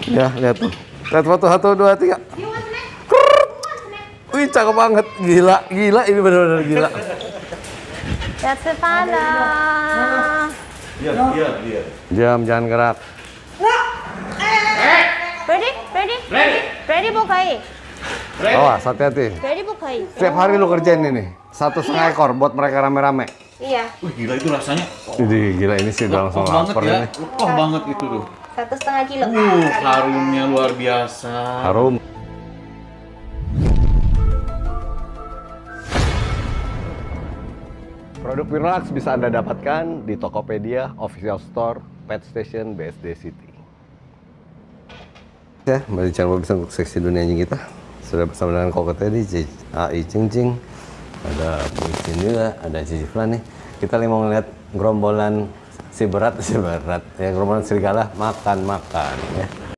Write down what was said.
Ya, lihat tuh. Lihat foto 1, 2, 3. Wih, cakep banget. Gila, gila ini benar-benar gila. 要吃饭了。 Diam, jangan gerak. Ready? Ready? Ready? Ready 不可以。 Awas, hati-hati. Ready 不可以。 Setiap hari lu kerjain ini. 1,5 ekor buat mereka rame-rame. Iya. Wih, gila itu rasanya. Jadi gila ini sih udah langsung Banget lapar ya. ini. Lekoh banget itu tuh. 1,5 kilo. Harumnya luar biasa. Harum. Produk Pirulax bisa Anda dapatkan di Tokopedia, Official Store, Pet Station, BSD City. Ya, kembali di channel bisa untuk seksi dunia anjing kita. Sudah bersama dengan Koko Teddy, AI Cing Cing, ada Pucin juga, ada Cici Flan nih. Kita lagi mau ngeliat gerombolan si berat, ya gerombolan serigala makan-makan ya.